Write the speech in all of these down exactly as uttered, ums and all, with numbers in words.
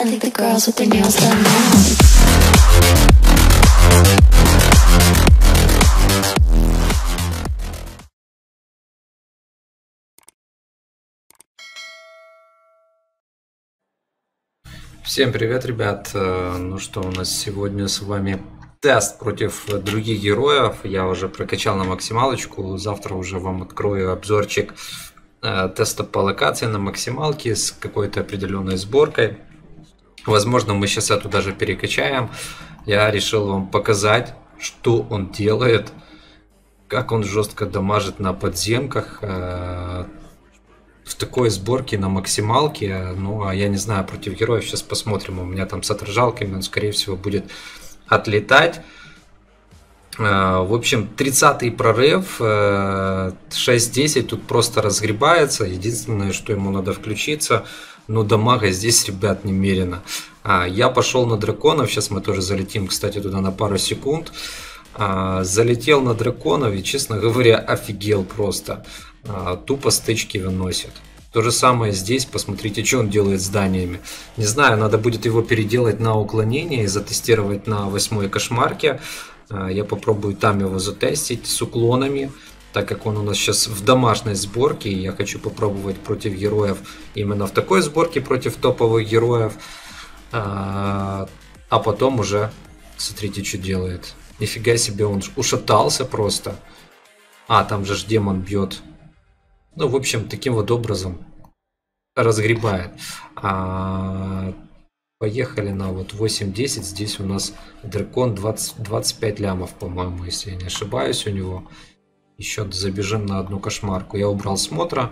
I think the girls with their nails done now. Всем привет, ребят! Ну что, у нас сегодня с вами тест против других героев. Я уже прокачал на максималочку. Завтра уже вам открою обзорчик теста по локации на максималке с какой-то определенной сборкой. Возможно, мы сейчас эту даже перекачаем. Я решил вам показать, что он делает, как он жестко дамажит на подземках. В такой сборке на максималке. Ну, а я не знаю, против героев сейчас посмотрим. У меня там с отражалками он, скорее всего, будет отлетать. В общем, тридцатый прорыв, шесть десять, тут просто разгребается. Единственное, что ему надо включиться, но дамага здесь, ребят, немерено. Я пошел на драконов, сейчас мы тоже залетим, кстати, туда на пару секунд. Залетел на драконов и, честно говоря, офигел просто. Тупо стычки выносит. То же самое здесь, посмотрите, что он делает с зданиями. Не знаю, надо будет его переделать на уклонение и затестировать на восьмой кошмарке. Я попробую там его затестить с уклонами, так как он у нас сейчас в домашней сборке. И я хочу попробовать против героев именно в такой сборке, против топовых героев. А потом уже, смотрите, что делает. Нифига себе, он ушатался просто. А, там же ж демон бьет. Ну, в общем, таким вот образом разгребает. А, поехали на вот восемь десять. Здесь у нас дракон двадцать, двадцать пять лямов, по-моему, если я не ошибаюсь у него. Еще забежим на одну кошмарку. Я убрал смотра.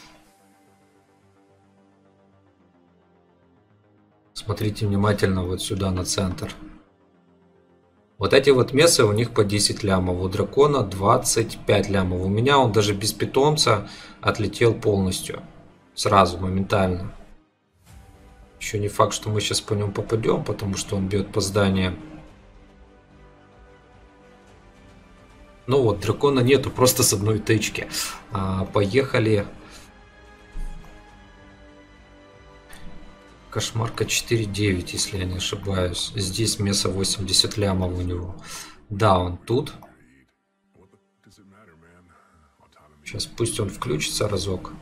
Смотрите внимательно вот сюда на центр. Вот эти вот мессы у них по десять лямов, у дракона двадцать пять лямов. У меня он даже без питомца отлетел полностью, сразу, моментально. Еще не факт, что мы сейчас по нему попадем, потому что он бьет по зданиям. Ну вот, дракона нету, просто с одной тычки. А, поехали. Кошмарка четыре девять, если я не ошибаюсь. Здесь место восемьдесят лямов у него. Да, он тут. Сейчас пусть он включится разок.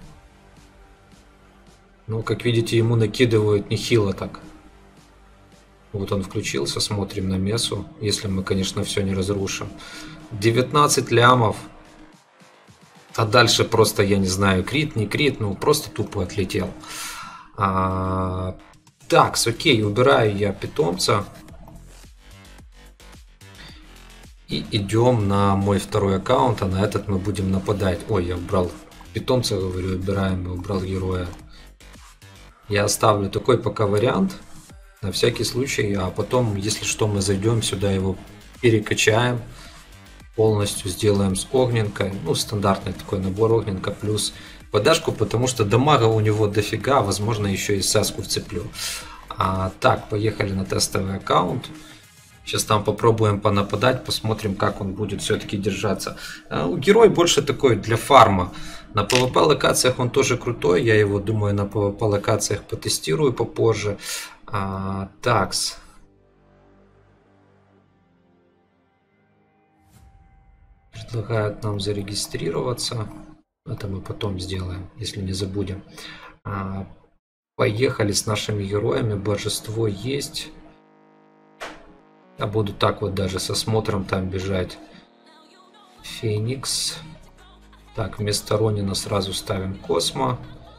Ну, как видите, ему накидывают нехило так. Вот он включился, смотрим на мессу. Если мы, конечно, все не разрушим. девятнадцать лямов. А дальше просто, я не знаю, крит, не крит, ну просто тупо отлетел. А, так, окей, убираю я питомца. И идем на мой второй аккаунт, а на этот мы будем нападать. Ой, я убрал питомца, говорю, убираем, и убрал героя. Я оставлю такой пока вариант, на всякий случай, а потом, если что, мы зайдем сюда, его перекачаем. Полностью сделаем с огненкой. Ну, стандартный такой набор огненка плюс подашку, потому что дамага у него дофига, возможно, еще и саску вцеплю. А, так, поехали на тестовый аккаунт. Сейчас там попробуем понападать, посмотрим, как он будет все-таки держаться. А, герой больше такой для фарма. На пэ вэ пэ локациях он тоже крутой, я его, думаю, на пэ вэ пэ локациях потестирую попозже. А, такс. Предлагают нам зарегистрироваться. Это мы потом сделаем, если не забудем. А, поехали с нашими героями. Божество есть. Я буду так вот даже со смотром там бежать. Феникс. Так, вместо Ронина сразу ставим Космо.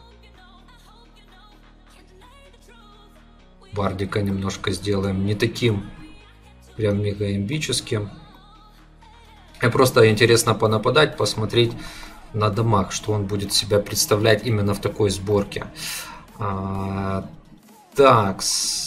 Бардика немножко сделаем не таким прям мега имбическим. И просто интересно понападать, посмотреть на дамаг, что он будет себя представлять именно в такой сборке. А, так.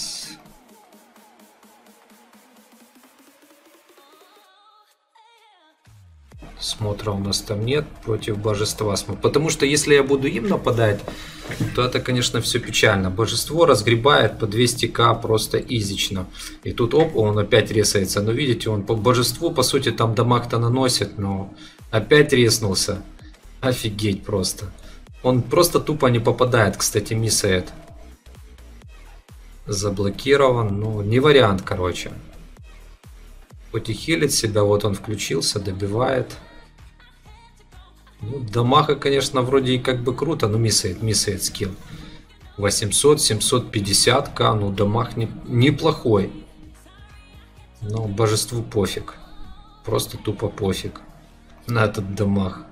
Смотра у нас там нет против божества. Потому что если я буду им нападать, то это, конечно, все печально. Божество разгребает по двести ка просто изично. И тут оп, он опять ресается. Но видите, он по божеству, по сути, там дамаг-то наносит, но опять реснулся. Офигеть просто. Он просто тупо не попадает, кстати, миссает. Заблокирован. Ну, не вариант, короче. Хоть и хилит себя, вот он включился, добивает. Ну, дамага, конечно, вроде и как бы круто, но миссает, миссает скилл. восемьсот, семьсот пятьдесят ка, ну дамаг не, неплохой. Но божеству пофиг. Просто тупо пофиг на этот дамаг.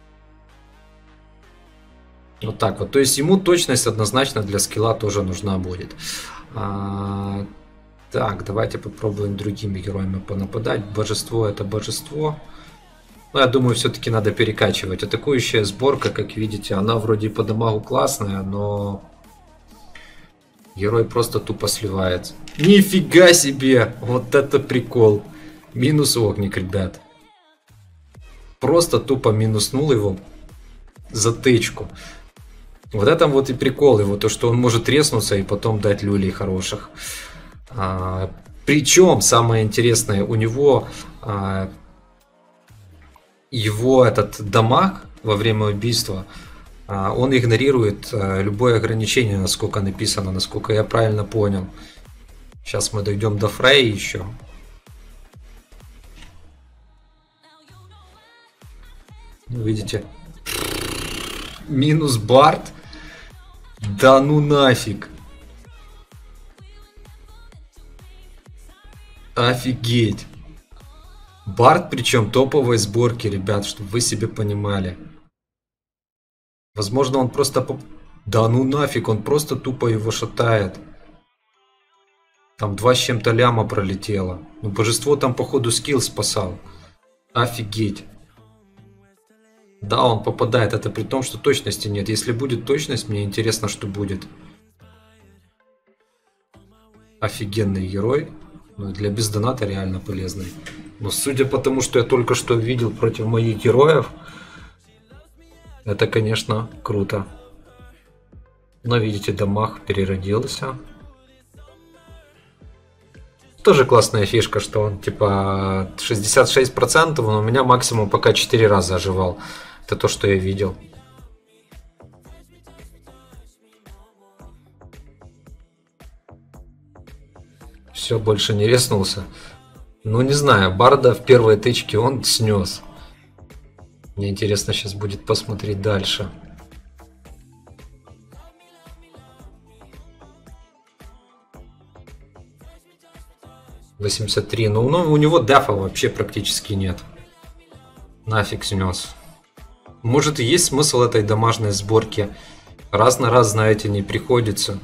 Вот так вот. То есть ему точность однозначно для скилла тоже нужна будет. А, так, давайте попробуем другими героями понападать. Божество это божество. Но я думаю, все-таки надо перекачивать. Атакующая сборка, как видите, она вроде по дамагу классная, но герой просто тупо сливает. Нифига себе! Вот это прикол. Минус огник, ребят. Просто тупо минуснул его за тычку. Вот это вот и прикол его, то что он может треснуться и потом дать люлей хороших. А, причем самое интересное, у него а, его этот дамаг во время убийства, а, он игнорирует а, любое ограничение, насколько написано, насколько я правильно понял. Сейчас мы дойдем до Фрей еще. Видите? Минус Бард. Да ну нафиг. Офигеть. Бард причем топовой сборки, ребят, чтобы вы себе понимали. Возможно, он просто... Поп... Да ну нафиг, он просто тупо его шатает. Там два с чем-то ляма пролетело. Ну, божество там походу скилл спасал. Офигеть. Да, он попадает, это при том, что точности нет. Если будет точность, мне интересно, что будет. Офигенный герой. Ну, для бездоната реально полезный. Но судя по тому, что я только что видел против моих героев, это, конечно, круто. Но видите, дамаг переродился. Тоже классная фишка, что он типа шестьдесят шесть процентов, но у меня максимум пока четыре раза оживал. Это то, что я видел. Все, больше не резнулся. Ну, не знаю, Барда в первой тычке он снес. Мне интересно сейчас будет посмотреть дальше. восемьдесят три. Ну, ну, у него дефа вообще практически нет. Нафиг снес. Может и есть смысл этой домашней сборки. Раз на раз, знаете, не приходится.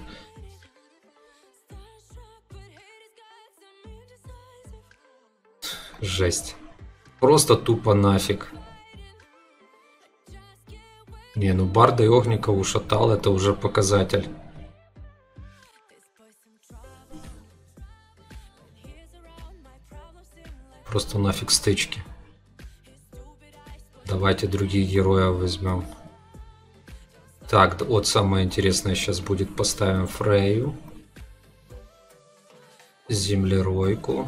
Жесть. Просто тупо нафиг. Не, ну Барда и Огника ушатал, это уже показатель. Просто нафиг стычки. Давайте других героев возьмем. Так, вот самое интересное сейчас будет. Поставим Фрею. Землеройку.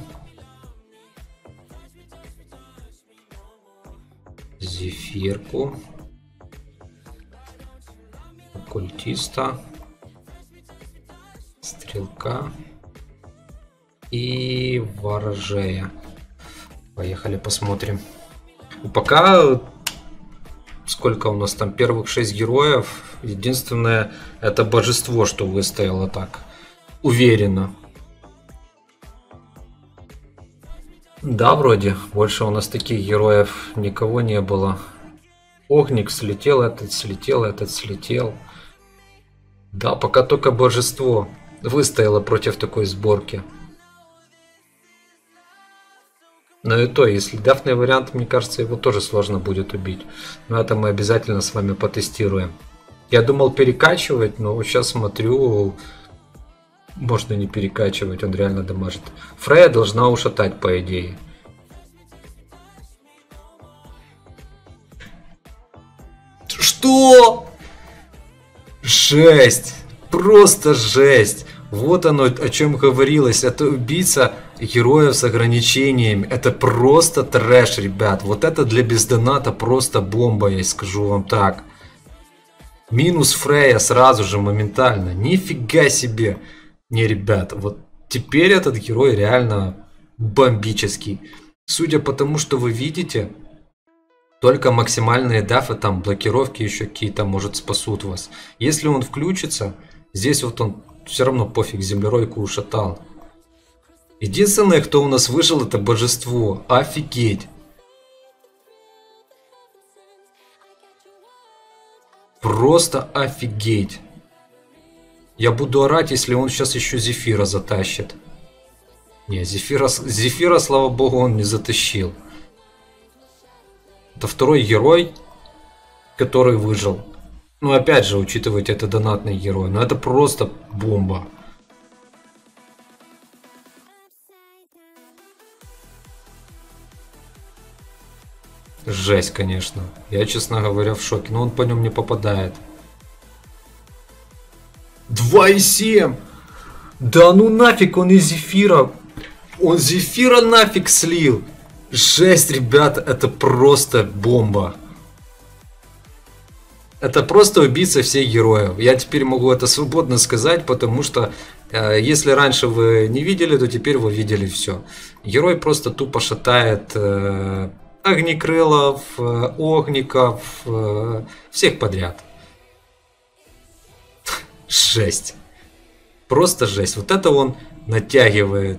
Зефирку. Оккультиста. Стрелка. И ворожея. Поехали посмотрим. Пока сколько у нас там первых шесть героев. Единственное, это божество, что выстояло так уверенно. Да, вроде больше у нас таких героев никого не было. Огник слетел, этот слетел, этот слетел. Да, пока только божество выстояло против такой сборки. Но и то, если дефный вариант, мне кажется, его тоже сложно будет убить. Но это мы обязательно с вами потестируем. Я думал перекачивать, но сейчас смотрю, можно не перекачивать, он реально дамажит. Фрея должна ушатать, по идее. Что? Жесть! Просто жесть! Вот оно, о чем говорилось. Это убийца героев с ограничениями. Это просто трэш, ребят. Вот это для бездоната просто бомба, я скажу вам так. Минус Фрея сразу же, моментально. Нифига себе. Не, ребят, вот теперь этот герой реально бомбический. Судя по тому, что вы видите, только максимальные дафы, там блокировки еще какие-то, может, спасут вас. Если он включится, здесь вот он все равно пофиг, землеройку ушатал. Единственное, кто у нас выжил, это божество. Офигеть. Просто офигеть. Я буду орать, если он сейчас еще Зефира затащит. Не, Зефира, Зефира, слава богу, он не затащил. Это второй герой, который выжил. Ну, опять же, учитывайте, это донатный герой. Но это просто бомба. Жесть, конечно. Я, честно говоря, в шоке. Но он по нем не попадает. два и семь! Да ну нафиг, он из Зефира. Он Зефира нафиг слил. Жесть, ребята, это просто бомба. Это просто убийца всех героев. Я теперь могу это свободно сказать, потому что э, если раньше вы не видели, то теперь вы видели все. Герой просто тупо шатает э, огнекрылов, э, огников, э, всех подряд. Жесть. Просто жесть. Вот это он натягивает.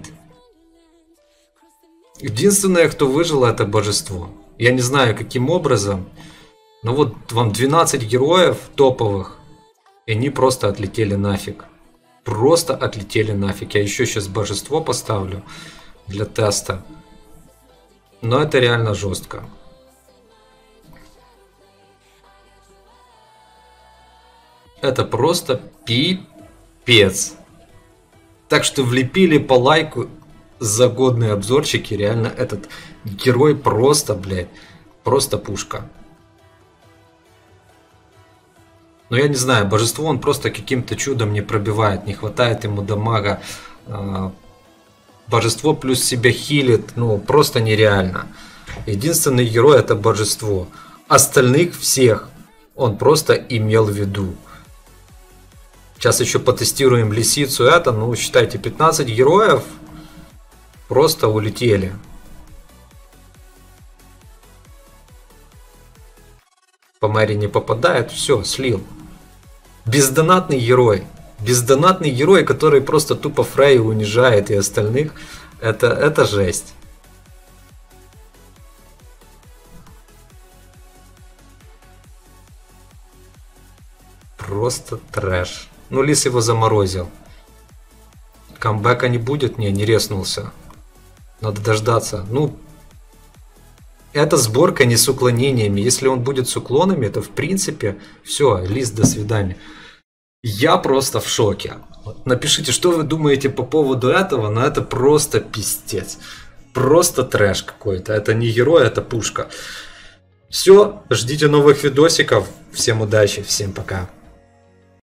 Единственное, кто выжил, это божество. Я не знаю, каким образом. Но вот вам двенадцать героев топовых. И они просто отлетели нафиг. Просто отлетели нафиг. Я еще сейчас божество поставлю для теста. Но это реально жестко. Это просто пипец. Так что влепили по лайку за годные обзорчики. Реально этот герой просто, блядь, просто пушка. Но я не знаю, божество он просто каким-то чудом не пробивает. Не хватает ему дамага. Божество плюс себя хилит. Ну, просто нереально. Единственный герой это божество. Остальных всех он просто имел в виду. Сейчас еще потестируем лисицу. Это, ну, считайте, пятнадцать героев просто улетели. По Мэри не попадает, все, слил. Бездонатный герой. Бездонатный герой, который просто тупо Фрейю унижает и остальных. Это, это жесть. Просто трэш. Ну, Лис его заморозил. Камбэка не будет? Не, не резнулся. Надо дождаться. Ну, это сборка не с уклонениями. Если он будет с уклонами, то в принципе все, Лис, до свидания. Я просто в шоке. Напишите, что вы думаете по поводу этого, но это просто пиздец. Просто трэш какой-то. Это не герой, это пушка. Все, ждите новых видосиков. Всем удачи, всем пока.